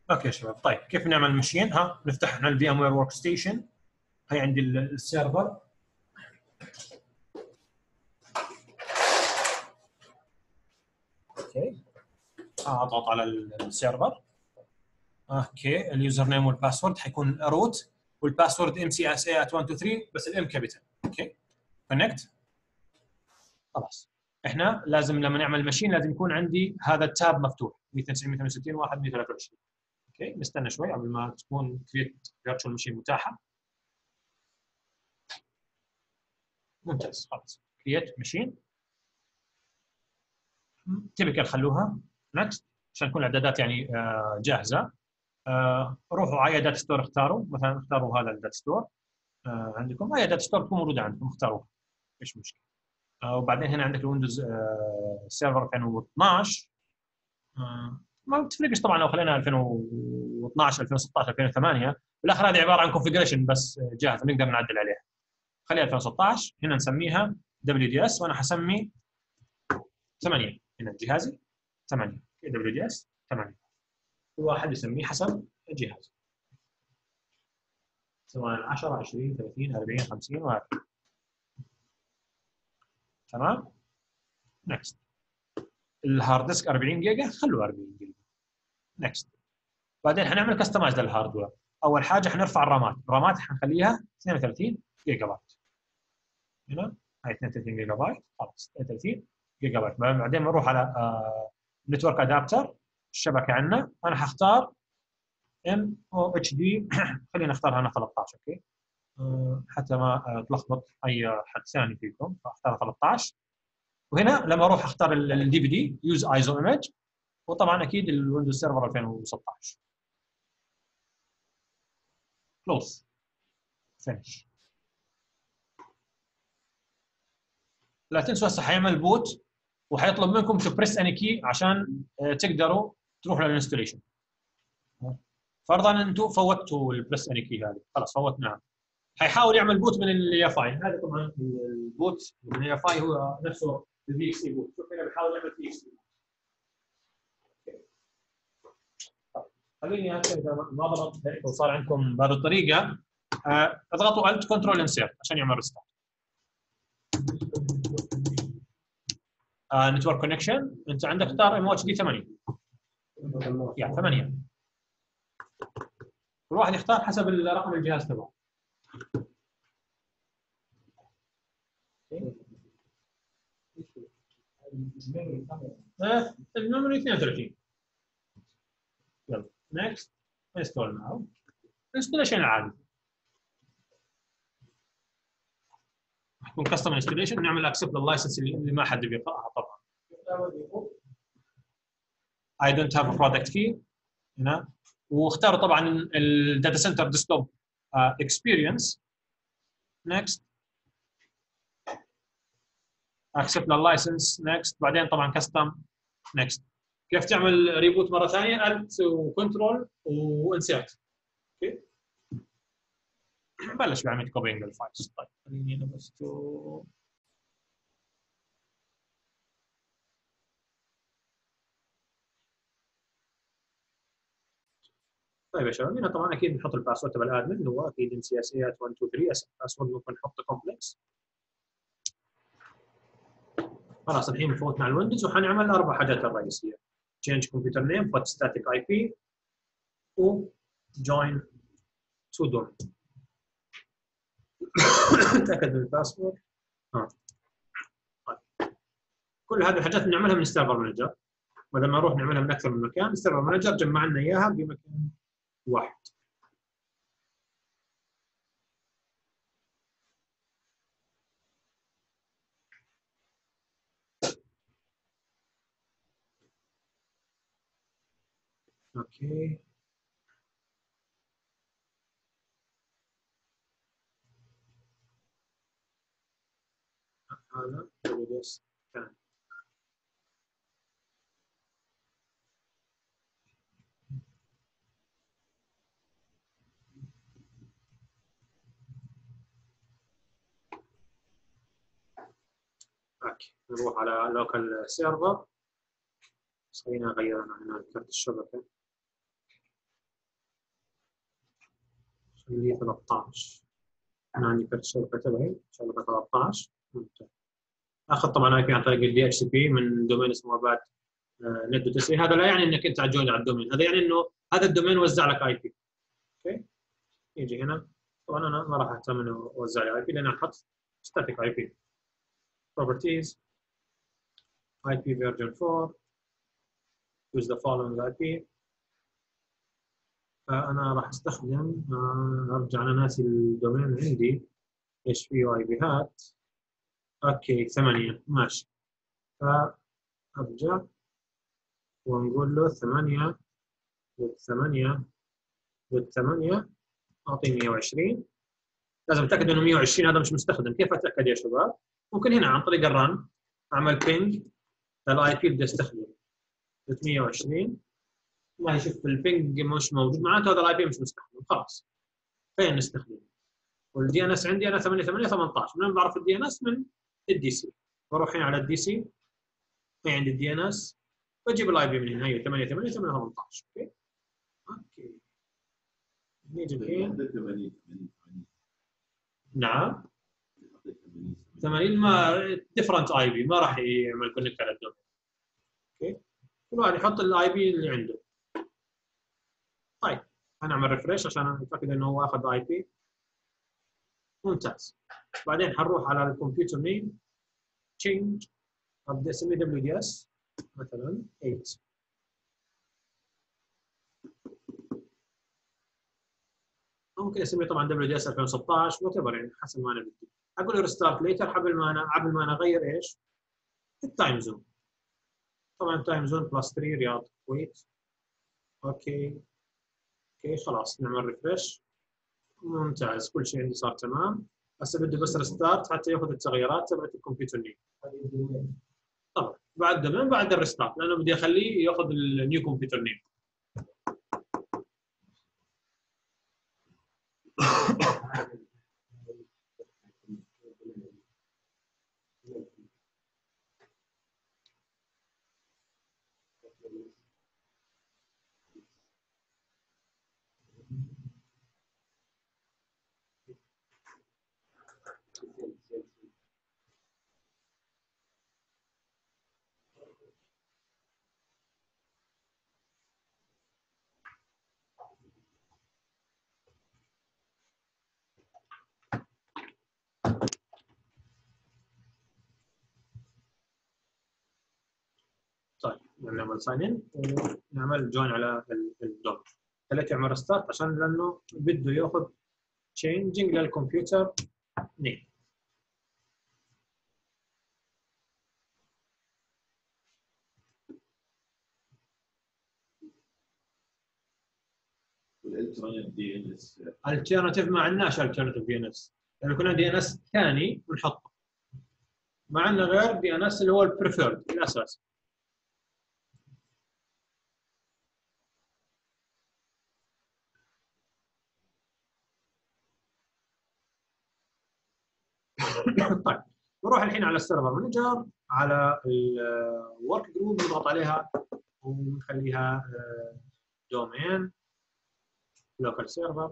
اوكي يا شباب، طيب كيف نعمل ماشين؟ نفتح هنا الفي ام وير ورك ستيشن. هي عندي السيرفر. اوكي، اضغط على السيرفر. اوكي، اليوزر نيم والباسورد حيكون روت، والباسورد MCSA@123 بس الام كابيتال. اوكي، كونكت. خلاص، احنا لازم لما نعمل ماشين لازم يكون عندي هذا التاب مفتوح 290 260 1 123. اوكي، نستنى شوي قبل ما تكون كريت فيرتشوال ماشين متاحه. ممتاز، خلاص كريت ماشين. تبكل خلوها نكست عشان تكون الاعدادات يعني جاهزه. روحوا على داتا ستور، اختاروا مثلا، اختاروا هذا الداتا ستور. عندكم اي داتا ستور تكون موجوده عندكم اختاروها، مفيش مشكله. وبعدين هنا عندك الويندوز سيرفر 2012. ما بتفرقش طبعا لو خلينا 2012 2016 2008، بالاخر هذه عباره عن كونفجريشن بس جاهزه نقدر نعدل عليها. خليها 2016 هنا نسميها WDS، وانا حسمي 8 هنا جهازي 8 WDS 8. كل واحد يسميه حسب الجهاز، سواء 10 20 30 40 50 وهكذا. تمام. نكست. الهارد ديسك 40 جيجا، خلوه 40 جيجا. نكست. بعدين حنعمل كستمايز للهاردوير. اول حاجه حنرفع الرامات حنخليها 32 جيجا بايت. هنا هاي 32 جيجا بايت، خلاص 32 جيجا بايت. بعدين بنروح على نتورك ادابتر، الشبكه عندنا انا حختار MOHD خلينا نختارها انا 13. اوكي، حتى ما تلخبط اي حد ثاني فيكم، فاختار 13. وهنا لما اروح اختار الدي في دي يوز ايزو ايمج، وطبعا اكيد الويندوز سيرفر 2016. كلوز، فينش. لا تنسوا هسه حيعمل بوت وحيطلب منكم تبريس اني كي عشان تقدروا تروحوا للانستليشن. فرضا ان انتم فوتوا البريس اني كي هذه، خلاص فوتناها. حيحاول يعمل بوت من الاي اف اي. هذا طبعا البوت من الاي اف اي هو نفسه الفي اكس اي بوت. شوف هنا بيحاول يعمل في اكس اي. خليني اذا ما ضبط هيك وصار عندكم بهذه الطريقه، اضغطوا الت كنترول انسيرت عشان يعمل ريستارت. نتورك كونكشن، انت عندك اختار ام اتش دي 8 يعني 8. كل واحد يختار حسب رقم الجهاز تبعه. الميموري 32. يلا نكست. انستول ناو. انستليشن العادي يكون كاستم انستليشن، نعمل اكسبت لللايسنس اللي ما حد بيقراها طبعا. I don't have a product key هنا، واختاروا طبعا الداتا سنتر ديسكتوب اكسبيرينس. نكست. اكسبت لللايسنس. نكست. بعدين طبعا كاستم. نكست. كيف تعمل ريبوت مره ثانيه؟ الت وكنترول وانسيرت. اوكي، بلش بعمل كوبينج للفايلز. طيب خليني انا بس طيب يا شباب، هنا طبعا اكيد بنحط الباسورد تبع الادمن اللي هو اكيد MCSA@123. الباسورد ممكن نحطه كومبلكس. خلاص الحين فوتنا على الويندوز وحنعمل 4 حاجات الرئيسيه: change computer name, put static IP، و join to domain. تاكد من الباسورد. طيب. كل هذه الحاجات بنعملها من السيرفر مانجر، ولما نروح نعملها من اكثر من مكان السيرفر مانجر جمع لنا اياها بمكان واحد. اوكي، هذا WDS ثاني. اوكي، نروح على لوكال سيرفر. خلينا نغير هنا كارت الشبكه. اللي 13. انا عندي كرت الشبكه تبعي شبكه 13. ممتاز. اخذ طبعا اي بي عن طريق الدي اتش سي بي من دومين اسمه ابات نت دوت اس. هذا لا يعني انك انت جوين على الدومين، هذا يعني انه هذا الدومين وزع لك اي بي. اوكي، يجي هنا طبعا انا ما راح اهتم انه اوزع لي اي بي لان احط ستاتيك اي بي. properties IP version 4 use the following IP. فانا راح استخدم ارجع، انا ناسي الدومين عندي ايش فيه اي بيهات. اوكي 8 ماشي. فارجع ونقول له 8 والثمانية والثمانية اعطيه 120. لازم اتاكد انه 120 هذا مش مستخدم. كيف اتاكد يا شباب؟ ممكن هنا عن طريق الرن اعمل بينج للاي بي اللي بدي استخدمه 320. ما يشوف البينج مش موجود معناته هذا الاي بي مش مستخدم، خلاص فين نستخدمه. والدي ان اس عندي انا 8818. منين بعرف الدي ان اس؟ من الدي سي. بروح هنا على الدي سي، في عندي الدي ان اس، بجيب الاي بي من هنا هي 8818. اوكي اوكي نيجي الحين. نعم 80 ما ديفرنت اي بي ما راح يعمل كونكت على الدومين. اوكي كل واحد يحط الاي بي اللي عنده. طيب هنعمل ريفريش عشان نتاكد انه هو اخذ اي بي. ممتاز. بعدين حنروح على الكمبيوتر نيم تشينج ابدا اسمي دبليو دي اس مثلا 8. ممكن اسميه طبعا دبليو دي اس 2016 وات ايفر يعني حسب ما انا بدي. اقول له ريستارت ليتر قبل ما انا اغير ايش؟ التايم زون. طبعا تايم زون بلس 3 رياض كويت. اوكي اوكي خلاص نعمل ريفرش. ممتاز كل شيء عندي صار تمام. هسه بدي بس ريستارت حتى ياخذ التغييرات تبعت الكمبيوتر نيم. طبعا بعد دومين بعد الريستارت لانه بدي اخليه ياخذ النيو كمبيوتر نيم. طيب نعمل ساين ان ونعمل جوين على الدوم. خليته يعمل ريستارت عشان لانه بده ياخذ تشينجينج للكمبيوتر نيم. الترناتيف ما عندناش الترناتيف دي ان اس، يعني كنا دي ان اس ثاني ونحطه. ما عندنا غير دي ان اس اللي هو البريفيرد الاساسي. طيب نروح الحين على السيرفر مانجر، على الورك جروب نضغط عليها ونخليها دومين لوكال سيرفر.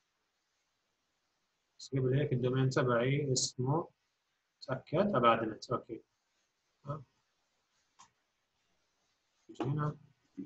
بس قبل هيك الدومين تبعي اسمه تاكد ابادنت. اوكي هنا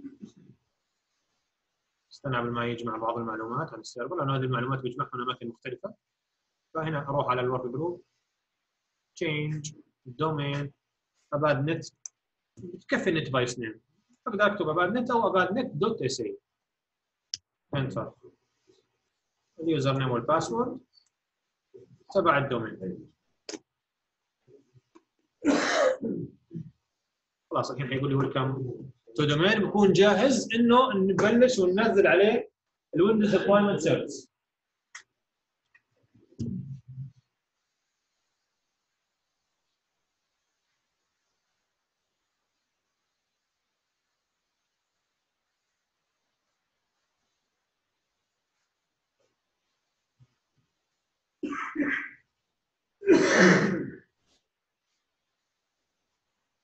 استنى قبل ما يجمع بعض المعلومات عن السيرفر لانه هذه المعلومات بيجمعها من اماكن مختلفه. فهنا اروح على الورك جروب change domain اباد نت. بتكفي نت بايس نيم. اقدر اكتب اباد نت او اباد نت دوت اس اي. انتر. اليوزر نيم والباسورد تبع الدومين. خلاص الحين حيقول لي ويلكم تو دومين. بكون جاهز انه نبلش وننزل عليه الويندوز ديبلويمنت سيرفيس.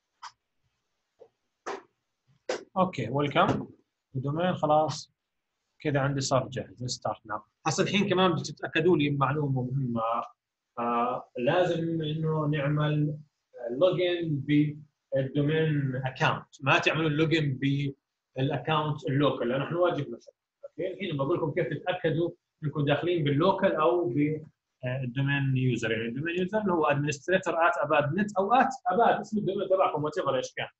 اوكي ويلكم الدومين خلاص كذا عندي صار جاهز ستارت ناو. هسه الحين كمان بتتاكدوا لي بمعلومه مهمه، لازم انه نعمل لوجن بالدومين اكونت، ما تعملوا لوجن بالاكونت اللوكال لانه حنواجه مشاكل. اوكي الحين بقول لكم كيف تتاكدوا انكم داخلين باللوكال او بالدومين يوزر. يعني الدومين يوزر اللي هو administrator@abad.net او @abad اسم الدومين تبعكم وات ايفر ايش كان.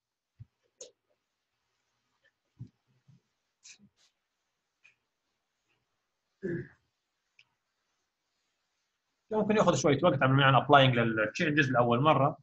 ممكن ياخذ شويه وقت عم نعمل ابلاينج للتشينجز لاول مره.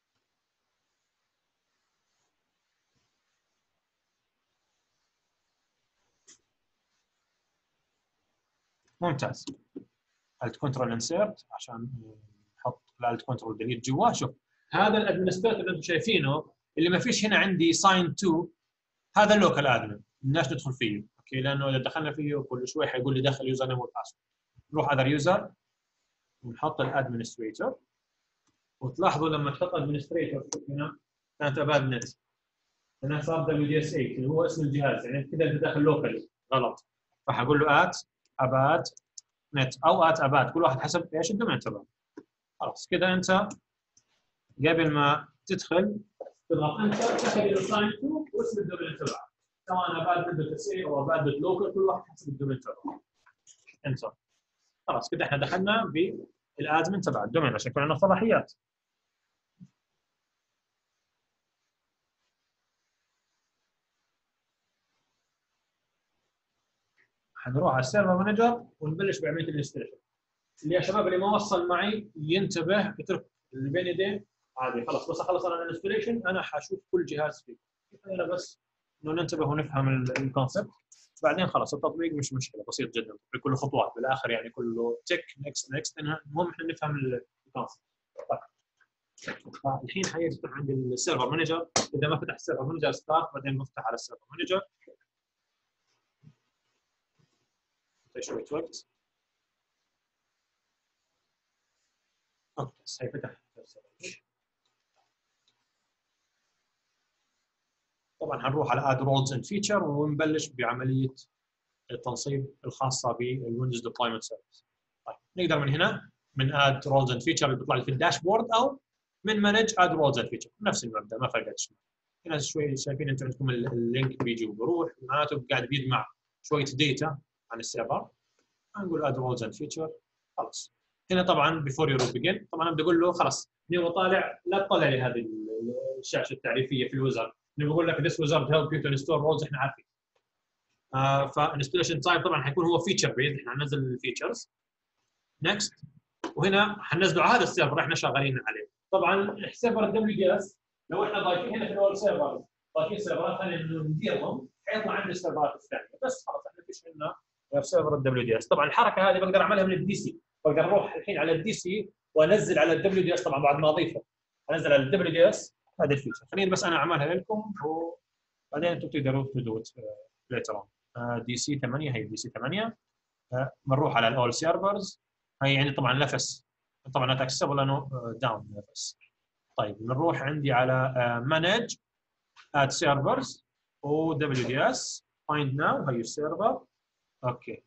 ممتاز. الت كنترول انسيرت عشان نحط الالت كنترول ديليت جوا. شوف هذا الادمنستريتور اللي انتم شايفينه اللي ما فيش هنا عندي ساين تو، هذا اللوكال ادمن الناس ندخل فيه. اوكي لانه اذا دخلنا فيه كل شوي حيقول لي دخل يوزر نيم والباسورد. نروح اذر يوزر ونحط الادمنستريتور، وتلاحظوا لما تحط ادمنستريتور هنا كانت اباد نت، هنا صار WDS8 اللي هو اسم الجهاز. يعني كذا انت داخل لوكالي غلط، فحقول له @abad نت او @abad، كل واحد حسب ايش الدومين تبعه. خلاص كذا انت قبل ما تدخل تضغط انتر تاخذ الساين تو واسم الدومين تبعك، سواء abad.sa او abad.local كل واحد حسب الدومين تبعه. انتر. خلاص كذا احنا دخلنا بالادمن تبع الدومين عشان يكون عندنا صلاحيات. حنروح على السيرفر مانجر ونبلش بعمليه الانستليشن. اللي يا شباب اللي ما وصل معي ينتبه، يترك اللي بين يديه عادي. خلاص بس اخلص انا الانستليشن انا حشوف كل جهاز فيه. انا بس انه ننتبه ونفهم الكونسبت، بعدين خلاص التطبيق مش مشكله، بسيط جدا بكل خطوات بالاخر يعني كله تك نكست نكست. المهم احنا نفهم الكونسبت. طيب الحين حيفتح عندي السيرفر مانجر. اذا ما فتح السيرفر مانجر ستارت، بعدين نفتح على السيرفر مانجر شويه وقت. اوكي هيفتح. طبعا حنروح على اد رولز اند فيتشر ونبلش بعمليه التنصيب الخاصه بالويندوز ديبلويمنت سيرفيس. طيب نقدر من هنا من اد رولز اند فيتشر اللي بيطلع لي في الداشبورد، او من مانج اد رولز اند فيتشر، نفس المبدا ما فرقت. هنا شوي شايفين انتم عندكم اللينك بيجي وبروح، معناته قاعد بيجمع شويه داتا عن السيرفر. نقول اد رولز اند فيتشر. خلاص هنا طبعا بيفور يو بيجن طبعا بدي اقول له خلاص نبغى طالع، لا تطلع لي هذه الشاشه التعريفيه في الوزر، بقول لك this wizard help you to install roles احنا عارفين. فانستليشن تايم طبعا حيكون هو فيتشر بيز، احنا هننزل الفيتشرز. نكست. وهنا حننزله على هذا السيرفر احنا شغالين عليه. طبعا السيرفر الدبليو دي اس لو احنا ضايفين هنا في الاول سيرفر، ضايفين سيرفرات ثانيه نديرهم، حيطلع عندنا السيرفرات الثانيه. بس خلاص احنا فيش عندنا غير سيرفر الدبليو دي اس. طبعا الحركه هذه بقدر اعملها من الدي سي، بقدر اروح الحين على الدي سي وانزل على الدبليو دي اس. طبعا بعد ما اضيفه انزل على الدبليو دي اس هذه الفيتشر. خليني بس انا اعملها لكم وبعدين انتم تقدروا تدوت ليتر اون. دي سي 8 هي دي سي 8. بنروح على الاول سيرفرز، هي يعني طبعا نفس، طبعا نوت اكسسبل لانه داون نفس. طيب بنروح عندي على مانج اد سيرفرز و دبليو دي اس فايند ناو هي السيرفر. اوكي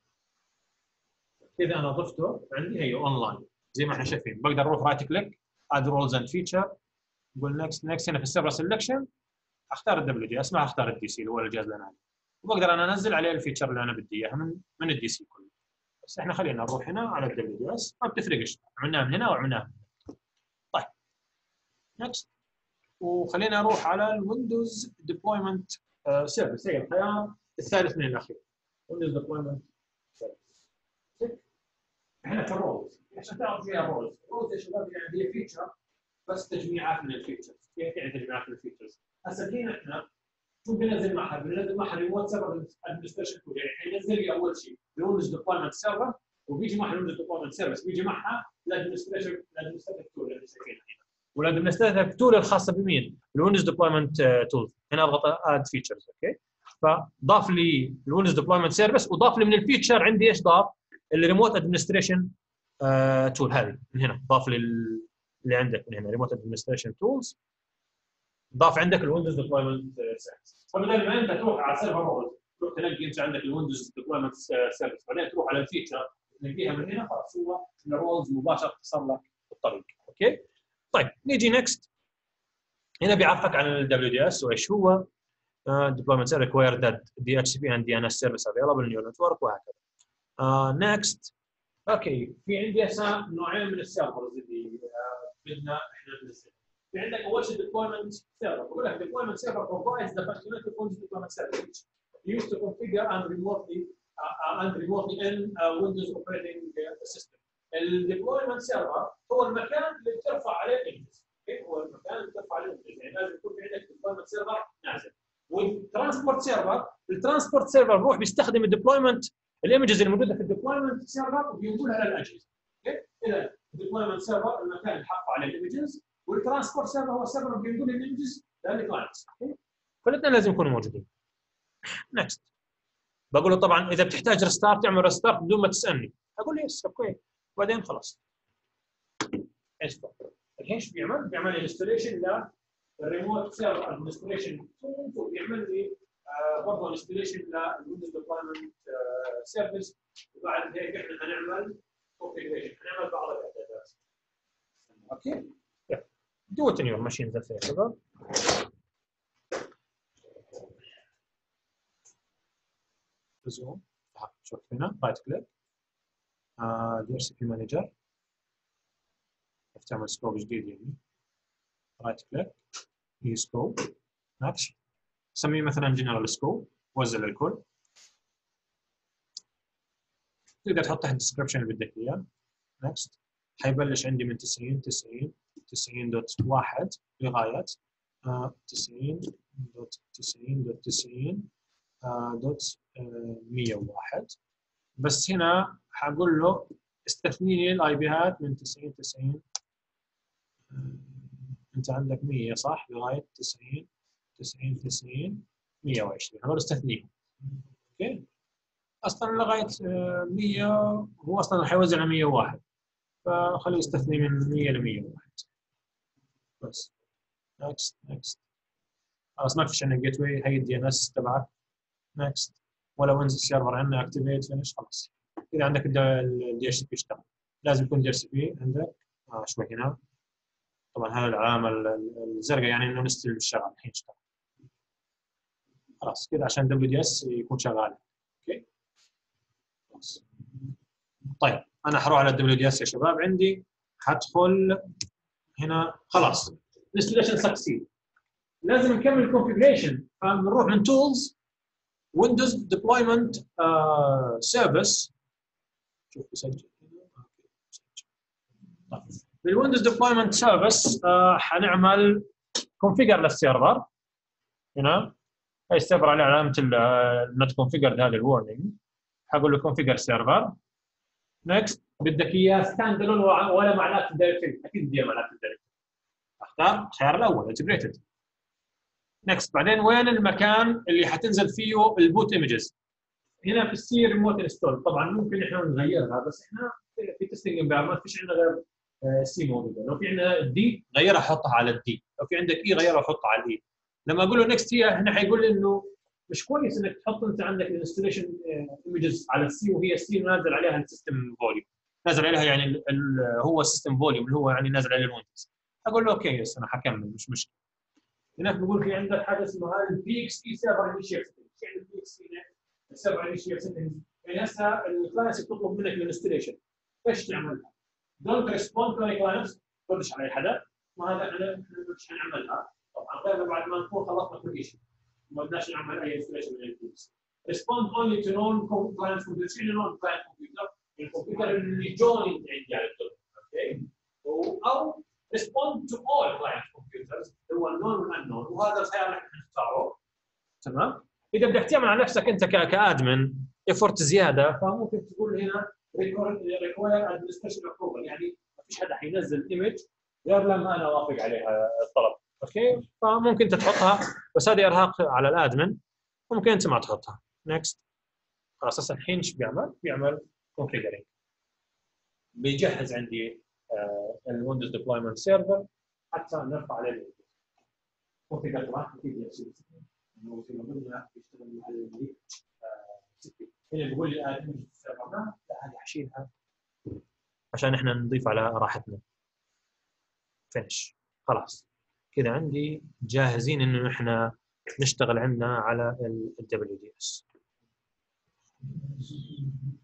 كذا انا ضفته عندي هي اونلاين زي ما احنا شايفين. بقدر اروح رايت كليك اد رولز اند فيتشر، نقول نكست نكست. هنا في السيرفر سelection اختار الدبليو دي اس، ما اختار الدي سي اللي هو الجهاز اللي انا عليه، وبقدر انا انزل عليه الفيتشر اللي انا بدي اياها من الدي سي كله. بس احنا خلينا نروح هنا على الدبليو دي اس، ما بتفرقش عملناها من هنا وعملناها من هنا. طيب نكست. وخلينا اروح على الويندوز ديبلويمنت سيرفيس، هي الخيار الثالث من الاخير ويندوز ديبلويمنت سيرفيس. احنا في الرولز عشان تعرف فيها الرولز. الرولز يا شباب يعني هي فيتشر بس تجميعات من الفيتشرز. كيف يعني تجميعات من الفيتشرز؟ هسه الحين احنا شو بننزل معها؟ بننزل معها ريموت سيرفر ادمنستريشن تول، يعني حينزل لي اول شيء الويندوز ديبلويمنت سيرفر، وبيجي معها الويندوز ديبلويمنت سيرفيس، بيجي معها الادمنستريشن تول اللي شايفينها هنا. والادمنستريتيف تول الخاصه بمين؟ الويندوز ديبلويمنت تول. هنا اضغط اد فيتشرز. اوكي فضاف لي الويندوز ديبلويمنت سيرفيس، وضاف لي من الفيتشر عندي ايش ضاف؟ الريموت ادمنستريشن تول هذه من هنا. ضاف لي اللي عندك من هنا ريموت ادمنستريشن تولز، ضاف عندك الويندوز ديبلويمنت سيرفيس. فبدل ما انت تروح على سيرفر رول تروح تنقي انت عندك الويندوز ديبلويمنت سيرفيس، بعدين تروح على الفيتشر تنقيها من هنا، خلاص هو الرولز مباشره تصل لك بالطريق. اوكي. طيب نيجي نكست. هنا بيعرفك عن الدبليو دي اس وايش هو. deployment service require that DHCP and DNS service available in your network وهكذا. next. اوكي، في عندي هسه نوعين من السيرفرز اللي بدنا احنا ننزلها. في عندك اول شيء deployment server. بقول لك deployment server provides the functionality of Windows deployment service which used to configure and remotely in Windows operating system. الديبلويمنت سيرفر هو المكان اللي بترفع عليه الايمجز. هو المكان اللي بترفع عليه الايمجز، يعني لازم يكون في عندك ديبلويمنت سيرفر نازل. والترانسبورت سيرفر، الترانسبورت سيرفر بروح بيستخدم الديبلويمنت الايمجز اللي موجوده في الديبلويمنت سيرفر وبينقلها للاجهزه. اذا الديبلويمنت سيرفر المكان اللي حط عليه الايمجز، والترانسبورت سيرفر هو السيرفر اللي بينقل الايمجز للكلاينتس. فالاثنين لازم يكونوا موجودين. نكست. بقول له طبعا اذا بتحتاج ريستارت تعمل ريستارت بدون ما تسالني، اقول له يس اوكي، وبعدين خلاص. ايش الحين ايش بيعمل؟ بيعمل انستليشن للريموت سيرفر ادمنستريشن تولز، وبيعمل لي برضه انستليشن للويندوز ديبلويمنت سيرفيس. وبعد هيك احنا هنعمل كونفيجريشن، هنعمل بعض الاعدادات. اوكي؟ دو ات ان يور ماشين ذا شباب. زوم، شوف هنا رايت كليك دي اتش سي بي مانجر، تعمل سكوب جديد يعني. رايت كليك هي سكوب نكش، سميه مثلا جنرال سكوب، وزع للكل. تقدر تحط تحت الديسكربشن اللي بدك اياه. نكست. حيبلش عندي من 90 90 90.1 لغايه 90.90.90.101. بس هنا حقول له استثني لي الاي بيات من 90 90. انت عندك 100 صح؟ لغايه 90 90 90 120 هذول استثنيهم. اوكي؟ اصلا لغايه 100 هو اصلا حيوزع على 101، فخليه يستثني من 100 ل 101 بس. نكست نكست. خلاص ما فيش عندنا جيت واي، هي الدي ان اس تبعك. نكست. ولا وينز السيرفر عندنا اكتيفيت فينش. خلاص كذا عندك الدي اتش سي بي اشتغل. لازم يكون دي اتش سي بي عندك شوي هنا. طبعا هذه العلامه الزرقاء يعني انه نستلم الشغل الحين اشتغل. خلاص كذا عشان دبليو دي اس يكون شغال. اوكي خلاص. طيب انا حروح على الدبليو دي اس يا شباب. عندي حدخل هنا خلاص انستليشن سكسيد. لازم نكمل الكونفجريشن، فبنروح من تولز ويندوز ديبلويمنت سيرفيس. شوف بسجل بالويندوز ديبلويمنت سيرفيس حنعمل كونفيجر للسيرفر. هنا هاي السيرفر عليه علامه النوت كونفيجرد، هذه الورنينج. حقول له كونفيجر سيرفر. نكست. بدك اياه ستاند الون ولا معناته دايركتري؟ اكيد بدي معناته دايركتري. اختار الخيار الاول انتجريتد. نكست. بعدين وين المكان اللي حتنزل فيه البوت ايمجز؟ هنا في السي ريموت انستول. طبعا ممكن احنا نغيرها، بس احنا في تستنج انفايرمنت فيش عندنا غير سي موجوده. لو في عندنا الدي غيرها حطها على الدي، لو في عندك اي غيرها حطها على الاي. لما اقول له نكست هي هنا حيقول لي انه مش كويس انك تحط انت عندك الانستليشن ايمجز على السي وهي السي نازل عليها السيستم فوليوم، نازل عليها يعني هو السيستم فوليوم اللي هو يعني نازل عليه الويندوز. اقول له اوكي يس انا حكمل مش مشكله. هناك بقول في عندك حاجه اسمها البي اكس اي سيرفر انيشيال سيتنجز. يعني البي اكس اي السيرفر انيشيال سيتنجز يعني هسه الكلاينتس بتطلب منك الانستليشن، ايش تعملها؟ دونت ريسبوند تو كلاينتس، ما تردش على حدا، وهذا احنا مش حنعملها طبعا غير بعد ما نكون خلصنا كل شيء، ما بدناش نعمل اي انستليشن من البيكس. ريسبوند اونلي تو نون كلاينت كمبيوتر، نون كلاينت كمبيوتر، الكمبيوتر اللي جوين عندي على الدور. اوكي؟ او ريسبوند تو اول كلاينت كمبيوترز هو النون والانون، وهذا الخيار اللي احنا نختاره. تمام؟ اذا بدك تعمل على نفسك انت كادمن ايفورت زياده، فممكن تقول هنا ريكواير ادمنستريشن ابروفل، يعني ما فيش حدا حينزل ايمج غير لما انا اوافق عليها الطلب. اوكي؟ فممكن انت تحطها، بس هذه ارهاق على الادمن، ممكن انت ما تحطها. نكست. خلاص هسه الحين ايش بيعمل؟ بيعمل كونفيجرينج، بيجهز عندي الويندوز ديبلويمنت سيرفر حتى نرفع عليه الويندوز. كونفيجر راح اكيد يصير انه في قلنا بيشتغل على اللي بيقول لي لا هذه حشيلها عشان احنا نضيف على راحتنا. فينش. خلاص كذا عندي جاهزين انه احنا نشتغل عندنا على ال WDS.